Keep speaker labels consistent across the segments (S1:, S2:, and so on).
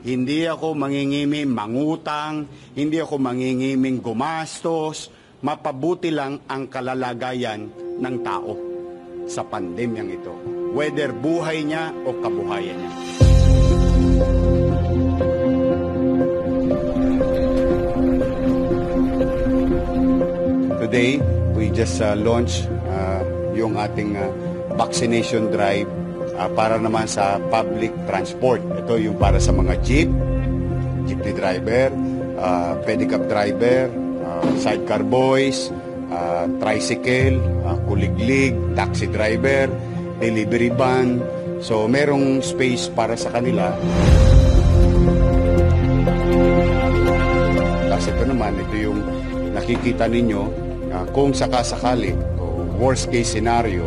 S1: Hindi ako mangingiming mangutang, hindi ako mangingiming gumastos. Mapabuti lang ang kalalagayan ng tao sa pandemyang ito, whether buhay niya o kabuhayan niya. Today, we just launched yung ating vaccination drive para naman sa public transport. Ito yung para sa mga jeepney driver, pedicab driver, sidecar boys, tricycle, kuliglig, taxi driver, delivery van. So merong space para sa kanila. Kasi ito naman, ito yung nakikita ninyo kung sakasakali, worst case scenario,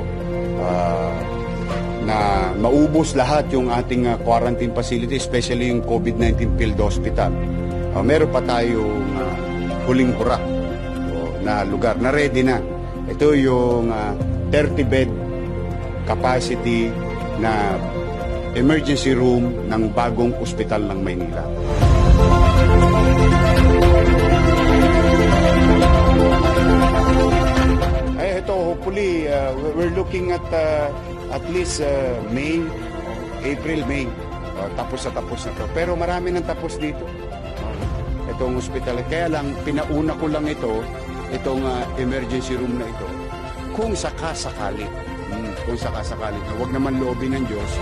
S1: na maubos lahat yung ating quarantine facility, especially yung COVID-19 field hospital. Meron pa tayong huling hura na lugar na ready na. Ito yung 30-bed capacity na emergency room ng bagong ospital ng Maynila. Hopefully, we're looking at least May, April, May. Tapos na to. Pero marami nang tapos dito. Itong hospital. Kaya lang, pinauna ko lang itong emergency room na ito. Kung sakasakali. Kung sakasakali. Huwag naman loobin ng Diyos.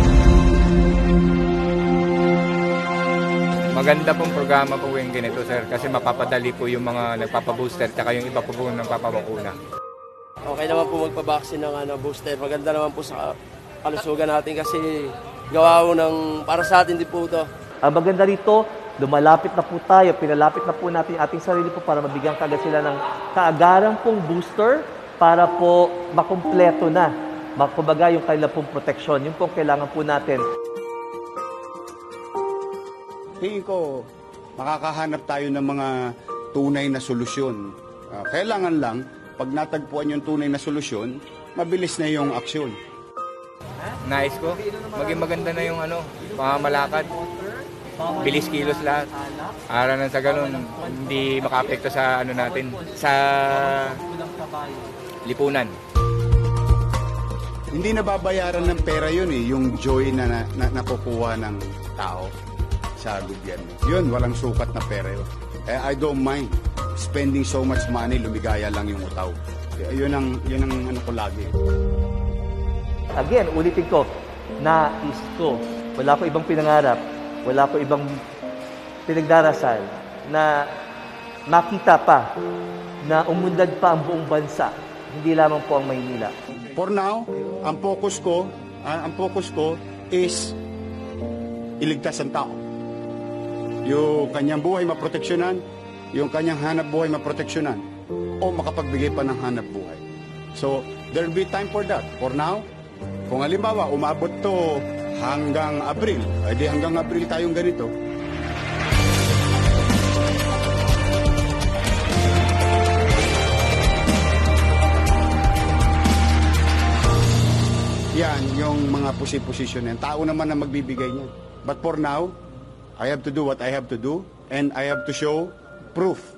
S2: Maganda pong programa po yung ganito, sir. Kasi mapapadali po yung mga nagpapabooster at yung iba po nagpapabakuna.
S3: Okay naman po magpabaksin ng booster. Maganda naman po sa kalusugan natin kasi gawa po para sa atin din po ito.
S4: Ang maganda rito, lumalapit na po tayo, pinalapit na po natin ating sarili po para mabigyan kagad sila ng kaagaran pong booster para po makumpleto na. Kumbaga yung kanilang pong proteksyon, yung pong kailangan po natin.
S1: Tingin ko, makakahanap tayo ng mga tunay na solusyon. Kailangan lang, pag natagpuan yung tunay na solusyon, mabilis na yung aksyon.
S2: Nais ko, maging maganda na yung pamamalakad. Bilis kilos lahat. Aralan sa ganun, hindi makaapekto sa natin, sa lipunan.
S1: Hindi nababayaran ng pera yun yung joy na nakukuha ng tao sa gobyerno. Yun, walang sukat na pera yun. I don't mind spending so much money, lumigaya lang yung utaw. Yun ang ko lagi.
S4: Again, ulitin ko, nais ko. Wala ko ibang pinangarap, wala ko ibang pinagdarasal na makita pa na umunlad pa ang buong bansa, hindi lamang po ang Maynila.
S1: For now, ang focus ko is iligtas ang tao. Yung kanyang buhay maproteksyonan, yung kanyang hanap buhay maproteksyonan, o makapagbigay pa ng hanap buhay. So, there'll be time for that. For now, kung halimbawa, umabot to hanggang Abril, edi hanggang Abril tayong ganito. Yan, yung mga posisyon yan. Tao naman na magbibigay niya. But for now, I have to do what I have to do, and I have to show proof